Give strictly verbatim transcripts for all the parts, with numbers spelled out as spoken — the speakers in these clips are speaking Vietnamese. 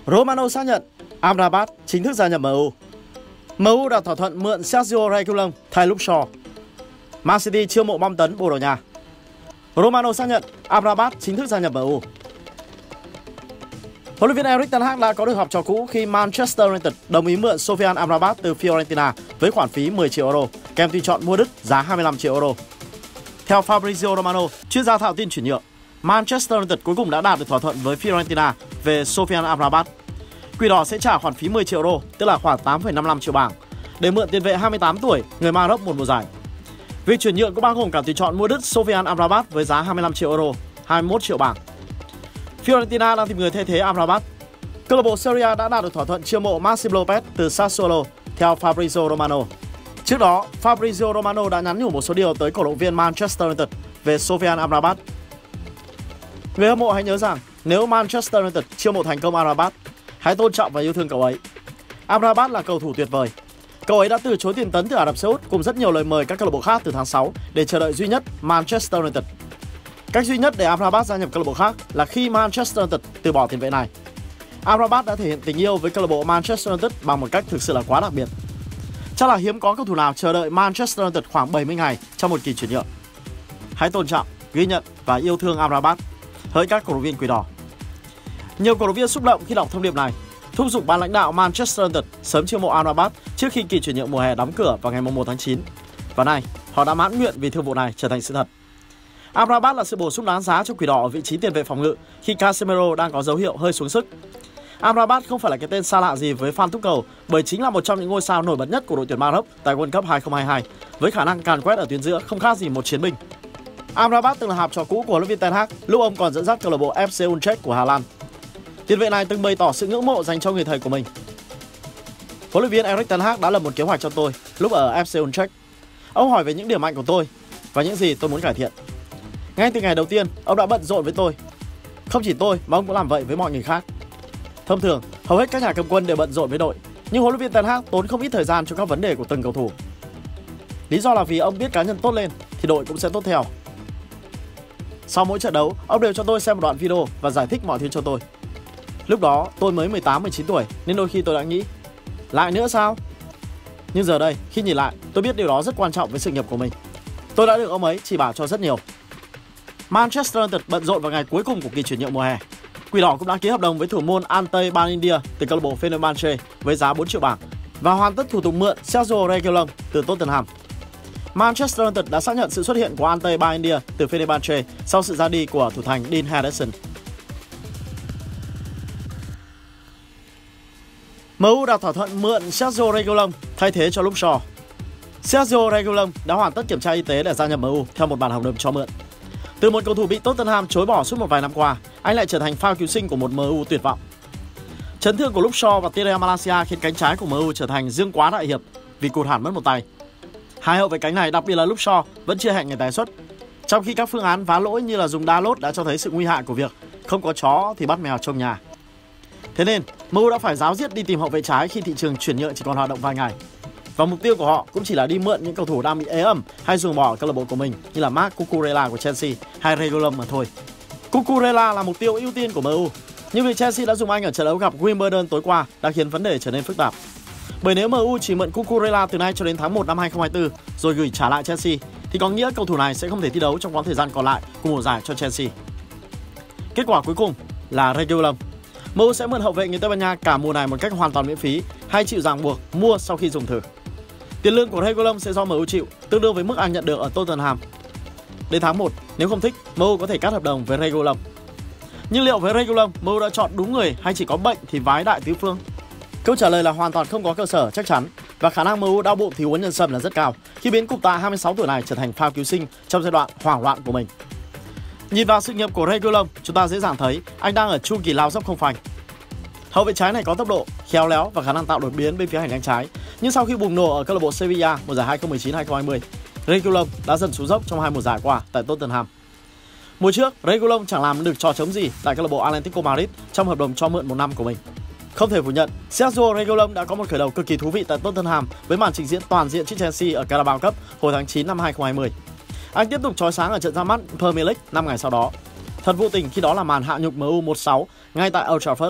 Romano xác nhận Amrabat chính thức gia nhập em u. em u đạt thỏa thuận mượn Sergio Reguilon thay Luke Shaw. Man City chiêu mộ bom tấn Bồ Đào Nha. Romano xác nhận Amrabat chính thức gia nhập em u. Huấn luyện viên Erik ten Hag đã có được học trò cũ khi Manchester United đồng ý mượn Sofyan Amrabat từ Fiorentina với khoản phí mười triệu euro, kèm tùy chọn mua đứt giá hai mươi lăm triệu euro. Theo Fabrizio Romano, chuyên gia thạo tin chuyển nhượng, Manchester United cuối cùng đã đạt được thỏa thuận với Fiorentina về Sofyan Amrabat. Quỷ đỏ sẽ trả khoản phí mười triệu euro, tức là khoảng tám phẩy năm mươi lăm triệu bảng, để mượn tiền vệ hai mươi tám tuổi người Maroc một mùa giải. Việc chuyển nhượng cũng bao gồm cả tùy chọn mua đứt Sofyan Amrabat với giá hai mươi lăm triệu euro, hai mươi mốt triệu bảng. Fiorentina đang tìm người thay thế Amrabat. Câu lạc bộ Serie A đã đạt được thỏa thuận chiêu mộ Maxim Lopez từ Sassuolo, theo Fabrizio Romano. Trước đó, Fabrizio Romano đã nhắn nhủ một số điều tới cổ động viên Manchester United về Sofyan Amrabat. Người hâm mộ hãy nhớ rằng nếu Manchester United chiêu mộ thành công Amrabat, hãy tôn trọng và yêu thương cậu ấy. Amrabat là cầu thủ tuyệt vời. Cậu ấy đã từ chối tiền tấn từ Ả Rập Xê Út cùng rất nhiều lời mời các câu lạc bộ khác từ tháng sáu để chờ đợi duy nhất Manchester United. Cách duy nhất để Amrabat gia nhập câu lạc bộ khác là khi Manchester United từ bỏ tiền vệ này. Amrabat đã thể hiện tình yêu với câu lạc bộ Manchester United bằng một cách thực sự là quá đặc biệt. Chắc là hiếm có cầu thủ nào chờ đợi Manchester United khoảng bảy mươi ngày trong một kỳ chuyển nhượng. Hãy tôn trọng, ghi nhận và yêu thương Amrabat, hỡi các cổ động viên Quỷ Đỏ. Nhiều cổ động viên xúc động khi đọc thông điệp này, thúc giục ban lãnh đạo Manchester United sớm chiêu mộ Amrabat trước khi kỳ chuyển nhượng mùa hè đóng cửa vào ngày mùng một tháng chín. Và nay, họ đã mãn nguyện vì thương vụ này trở thành sự thật. Amrabat là sự bổ sung đáng giá cho Quỷ Đỏ ở vị trí tiền vệ phòng ngự khi Casemiro đang có dấu hiệu hơi xuống sức. Amrabat không phải là cái tên xa lạ gì với fan túc cầu, bởi chính là một trong những ngôi sao nổi bật nhất của đội tuyển Maroc tại World Cup hai không hai hai, với khả năng càn quét ở tuyến giữa không khác gì một chiến binh. Amrabat từng là học trò cũ của huấn luyện viên Ten Hag lúc ông còn dẫn dắt câu lạc bộ ép xê Utrecht của Hà Lan. Tiền vệ này từng bày tỏ sự ngưỡng mộ dành cho người thầy của mình. Huấn luyện viên Erik ten Hag đã lập một kế hoạch cho tôi lúc ở ép xê Utrecht. Ông hỏi về những điểm mạnh của tôi và những gì tôi muốn cải thiện. Ngay từ ngày đầu tiên, ông đã bận rộn với tôi. Không chỉ tôi mà ông cũng làm vậy với mọi người khác. Thông thường, hầu hết các nhà cầm quân đều bận rộn với đội, nhưng huấn luyện viên Ten Hag tốn không ít thời gian cho các vấn đề của từng cầu thủ. Lý do là vì ông biết cá nhân tốt lên thì đội cũng sẽ tốt theo. Sau mỗi trận đấu, ông đều cho tôi xem một đoạn video và giải thích mọi thứ cho tôi. Lúc đó, tôi mới mười tám mười chín tuổi nên đôi khi tôi đã nghĩ, lại nữa sao? Nhưng giờ đây, khi nhìn lại, tôi biết điều đó rất quan trọng với sự nghiệp của mình. Tôi đã được ông ấy chỉ bảo cho rất nhiều. Manchester United bận rộn vào ngày cuối cùng của kỳ chuyển nhượng mùa hè. Quỷ Đỏ cũng đã ký hợp đồng với thủ môn Ante Banindia từ câu lạc bộ Fenerbahce với giá bốn triệu bảng và hoàn tất thủ tục mượn Sergio Reguilon từ Tottenham. Manchester United đã xác nhận sự xuất hiện của Ante Banindia từ Fenerbahce sau sự ra đi của thủ thành Dean Henderson. em u đạt thỏa thuận mượn Sergio Reguilon thay thế cho Luke Shaw. Sergio Reguilon đã hoàn tất kiểm tra y tế để gia nhập em u theo một bản hợp đồng cho mượn. Từ một cầu thủ bị Tottenham chối bỏ suốt một vài năm qua, anh lại trở thành phao cứu sinh của một em u tuyệt vọng. Chấn thương của Luke Shaw và Tere Malaysia khiến cánh trái của em u trở thành dương quá đại hiệp vì cụt hẳn mất một tay. Hai hậu vệ cánh này, đặc biệt là Luke Shaw, vẫn chưa hẹn ngày tái xuất, trong khi các phương án vá lỗi như là dùng đá lốt đã cho thấy sự nguy hại của việc không có chó thì bắt mèo trong nhà. Thế nên, em u đã phải ráo riết đi tìm hậu vệ trái khi thị trường chuyển nhượng chỉ còn hoạt động vài ngày. Và mục tiêu của họ cũng chỉ là đi mượn những cầu thủ đang bị ế ẩm hay ruồng bỏ ở câu lạc bộ của mình như là Marc Cucurella của Chelsea hay Reguilon mà thôi. Cucurella là mục tiêu ưu tiên của em u, nhưng vì Chelsea đã dùng anh ở trận đấu gặp Wimbledon tối qua đã khiến vấn đề trở nên phức tạp. Bởi nếu em u chỉ mượn Cucurella từ nay cho đến tháng một năm hai không hai tư rồi gửi trả lại Chelsea thì có nghĩa cầu thủ này sẽ không thể thi đấu trong quãng thời gian còn lại của mùa giải cho Chelsea. Kết quả cuối cùng là Reguilon. em u sẽ mượn hậu vệ người Tây Ban Nha cả mùa này một cách hoàn toàn miễn phí hay chịu ràng buộc mua sau khi dùng thử. Tiền lương của Reguilon sẽ do em u chịu, tương đương với mức anh nhận được ở Tottenham. Đến tháng một, nếu không thích, em u có thể cắt hợp đồng với Reguilon. Nhưng liệu với Reguilon, em u đã chọn đúng người hay chỉ có bệnh thì vái đại tứ phương? Câu trả lời là hoàn toàn không có cơ sở chắc chắn, và khả năng em u đau bụng thì uống nhân sâm là rất cao khi biến cụm tạ hai mươi sáu tuổi này trở thành phao cứu sinh trong giai đoạn hoảng loạn của mình. Nhìn vào sự nghiệp của Reguilon, chúng ta dễ dàng thấy anh đang ở chu kỳ lao dốc không phanh. Hậu vệ trái này có tốc độ, khéo léo và khả năng tạo đột biến bên phía hành lang trái, nhưng sau khi bùng nổ ở câu lạc bộ Sevilla mùa giải hai không một chín hai không hai không, Reguilon đã dần xuống dốc trong hai mùa giải qua tại Tottenham. Mùa trước, Reguilon chẳng làm được trò trống gì tại câu lạc bộ Atlético Madrid trong hợp đồng cho mượn một năm của mình. Không thể phủ nhận, Sergio Reguilon đã có một khởi đầu cực kỳ thú vị tại Tottenham với màn trình diễn toàn diện trước Chelsea ở Carabao Cup hồi tháng chín năm hai không hai không. Anh tiếp tục chói sáng ở trận ra mắt Premier League năm ngày sau đó. Thật vô tình khi đó là màn hạ nhục em u một sáu ngay tại Old Trafford.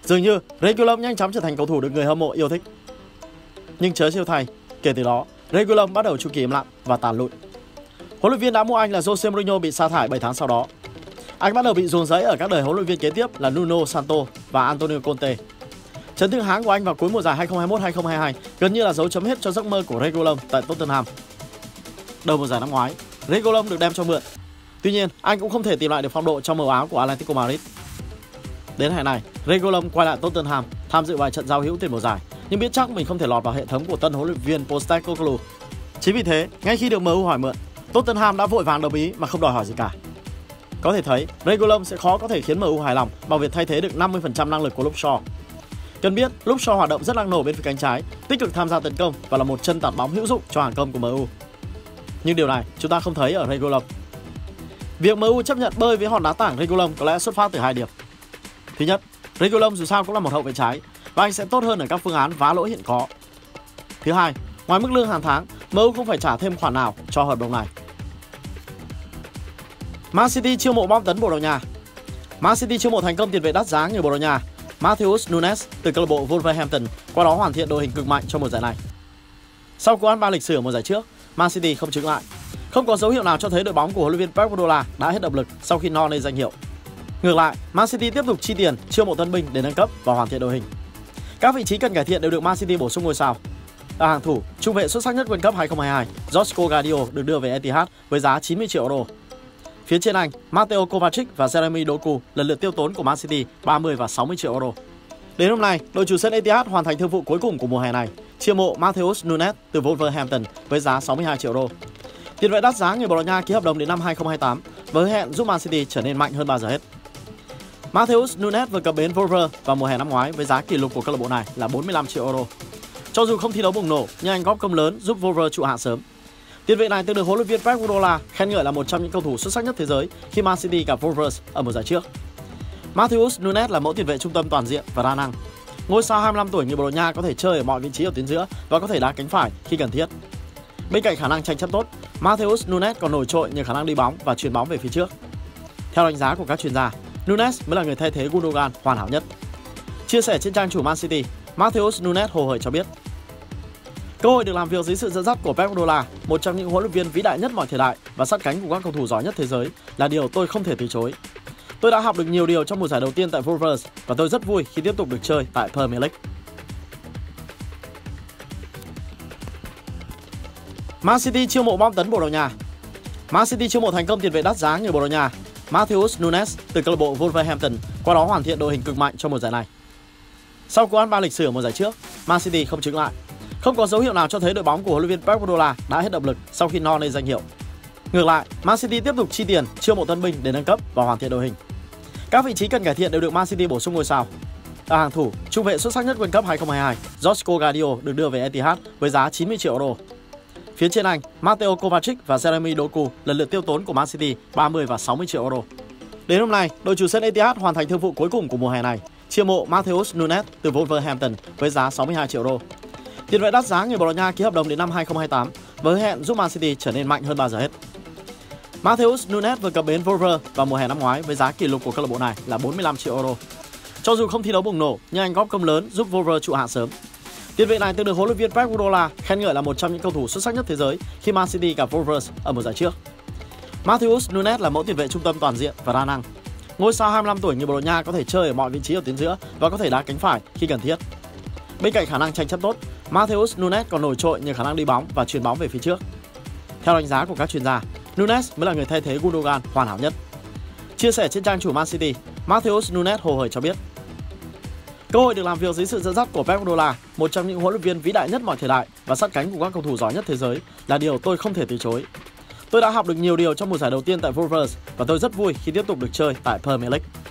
Dường như Reguilon nhanh chóng trở thành cầu thủ được người hâm mộ yêu thích. Nhưng chớ trêu thay, kể từ đó, Reguilon bắt đầu chu kỳ im lặng và tàn lụi. Huấn luyện viên đã mua anh là Jose Mourinho bị sa thải bảy tháng sau đó. Anh bắt đầu bị dồn dẫy ở các đời huấn luyện viên kế tiếp là Nuno Santo và Antonio Conte. Chấn thương háng của anh vào cuối mùa giải hai không hai mốt hai không hai hai gần như là dấu chấm hết cho giấc mơ của Reguilon tại Tottenham. Đầu mùa giải năm ngoái, Reguilon được đem cho mượn. Tuy nhiên, anh cũng không thể tìm lại được phong độ trong màu áo của Atletico Madrid. Đến hè này, Reguilon quay lại Tottenham tham dự vài trận giao hữu tiền mùa giải, nhưng biết chắc mình không thể lọt vào hệ thống của tân huấn luyện viên Postecoglou. Chính vì thế, ngay khi được em u hỏi mượn, Tottenham đã vội vàng đồng ý mà không đòi hỏi gì cả. Có thể thấy, Reguilon sẽ khó có thể khiến em u hài lòng bằng việc thay thế được năm mươi phần trăm năng lực của Luke Shaw. Cần biết, Luke Shaw hoạt động rất năng nổ bên phía cánh trái, tích cực tham gia tấn công và là một chân tạt bóng hữu dụng cho hàng công của em u. Nhưng điều này chúng ta không thấy ở Reguilon. Việc em u chấp nhận bơi với hòn đá tảng Reguilon có lẽ xuất phát từ hai điểm. Thứ nhất, Reguilon dù sao cũng là một hậu vệ trái và anh sẽ tốt hơn ở các phương án vá lỗi hiện có. Thứ hai, ngoài mức lương hàng tháng, em u không phải trả thêm khoản nào cho hợp đồng này. Man City chiêu mộ bom tấn Bồ Đào Nha. Man City chiêu mộ thành công tiền vệ đắt giá người Bồ Đào Nha Matheus Nunes từ câu lạc bộ Wolverhampton, qua đó hoàn thiện đội hình cực mạnh cho mùa giải này. Sau cú ăn ba lịch sử ở mùa giải trước, Man City không chững lại. Không có dấu hiệu nào cho thấy đội bóng của huấn luyện viên Pep Guardiola đã hết động lực sau khi no lên danh hiệu. Ngược lại, Man City tiếp tục chi tiền chiêu mộ tân binh để nâng cấp và hoàn thiện đội hình. Các vị trí cần cải thiện đều được Man City bổ sung ngôi sao. Ở hàng thủ, trung vệ xuất sắc nhất World Cup hai không hai hai, Josko Gvardiol được đưa về Etihad với giá chín mươi triệu euro. Phía trên Anh, Mateo Kovacic và Jeremy Doku lần lượt tiêu tốn của Man City ba mươi và sáu mươi triệu euro. Đến hôm nay, đội chủ sân Etihad hoàn thành thương vụ cuối cùng của mùa hè này, chiêu mộ Matheus Nunes từ Wolverhampton với giá sáu mươi hai triệu euro. Tiền vệ đắt giá người Bồ Đào Nha ký hợp đồng đến năm hai không hai tám với hẹn giúp Man City trở nên mạnh hơn bao giờ hết. Matheus Nunes vừa cập bến Wolver vào mùa hè năm ngoái với giá kỷ lục của câu lạc bộ này là bốn mươi lăm triệu euro. Cho dù không thi đấu bùng nổ, nhưng anh góp công lớn giúp Wolver trụ hạng sớm. Tiền vệ này từng được huấn luyện viên Pep Guardiola khen ngợi là một trong những cầu thủ xuất sắc nhất thế giới khi Man City gặp Wolves ở mùa giải trước. Matheus Nunes là mẫu tiền vệ trung tâm toàn diện và đa năng. Ngôi sao hai mươi lăm tuổi người Bồ Đào Nha có thể chơi ở mọi vị trí ở tuyến giữa và có thể đá cánh phải khi cần thiết. Bên cạnh khả năng tranh chấp tốt, Matheus Nunes còn nổi trội nhờ khả năng đi bóng và chuyền bóng về phía trước. Theo đánh giá của các chuyên gia, Nunes mới là người thay thế Gundogan hoàn hảo nhất. Chia sẻ trên trang chủ Man City, Matheus Nunes hồ hởi cho biết: cơ hội được làm việc dưới sự dẫn dắt của Pep Guardiola, một trong những huấn luyện viên vĩ đại nhất mọi thời đại và sát cánh của các cầu thủ giỏi nhất thế giới, là điều tôi không thể từ chối. Tôi đã học được nhiều điều trong mùa giải đầu tiên tại Wolves và tôi rất vui khi tiếp tục được chơi tại Premier League. Man City chiêu mộ bom tấn Bồ Đào Nha. Man City chiêu mộ thành công tiền vệ đắt giá người Bồ Đào Nha Matheus Nunes từ câu lạc bộ Wolverhampton, qua đó hoàn thiện đội hình cực mạnh cho mùa giải này. Sau cú ăn ba lịch sử ở mùa giải trước, Man City không chững lại. Không có dấu hiệu nào cho thấy đội bóng của huấn luyện viên Pep Guardiola đã hết động lực sau khi no lên danh hiệu. Ngược lại, Man City tiếp tục chi tiền chiêu mộ tân binh để nâng cấp và hoàn thiện đội hình. Các vị trí cần cải thiện đều được Man City bổ sung ngôi sao. Ở hàng thủ, trung vệ xuất sắc nhất World Cup hai không hai hai, Josko Gvardiol được đưa về Etihad với giá chín mươi triệu euro. Phía trên Anh, Mateo Kovacic và Jeremy Doku lần lượt tiêu tốn của Man City ba mươi và sáu mươi triệu euro. Đến hôm nay, đội chủ sân Etihad hoàn thành thương vụ cuối cùng của mùa hè này, chiêu mộ Matheus Nunes từ Wolverhampton với giá sáu mươi hai triệu euro. Tiền vệ đắt giá người Bồ Đào Nha ký hợp đồng đến năm hai không hai tám với hẹn giúp Man City trở nên mạnh hơn bao giờ hết. Matheus Nunes vừa cập bến Wolver vào mùa hè năm ngoái với giá kỷ lục của câu lạc bộ này là bốn mươi lăm triệu euro. Cho dù không thi đấu bùng nổ, nhưng anh góp công lớn giúp Wolver trụ hạng sớm. Tiền vệ này từng được huấn luyện viên Pep Guardiola khen ngợi là một trong những cầu thủ xuất sắc nhất thế giới khi Man City gặp Wolves ở mùa giải trước. Matheus Nunes là mẫu tiền vệ trung tâm toàn diện và đa năng. Ngôi sao hai mươi lăm tuổi người Bồ Đào Nha có thể chơi ở mọi vị trí ở tuyến giữa và có thể đá cánh phải khi cần thiết. Bên cạnh khả năng tranh chấp tốt, Matheus Nunes còn nổi trội nhờ khả năng đi bóng và chuyền bóng về phía trước. Theo đánh giá của các chuyên gia, Nunes mới là người thay thế Gundogan hoàn hảo nhất. Chia sẻ trên trang chủ Man City, Matheus Nunes hồ hởi cho biết: cơ hội được làm việc dưới sự dẫn dắt của Pep Guardiola, một trong những huấn luyện viên vĩ đại nhất mọi thời đại và sát cánh của các cầu thủ giỏi nhất thế giới, là điều tôi không thể từ chối. Tôi đã học được nhiều điều trong mùa giải đầu tiên tại Wolves và tôi rất vui khi tiếp tục được chơi tại Premier League.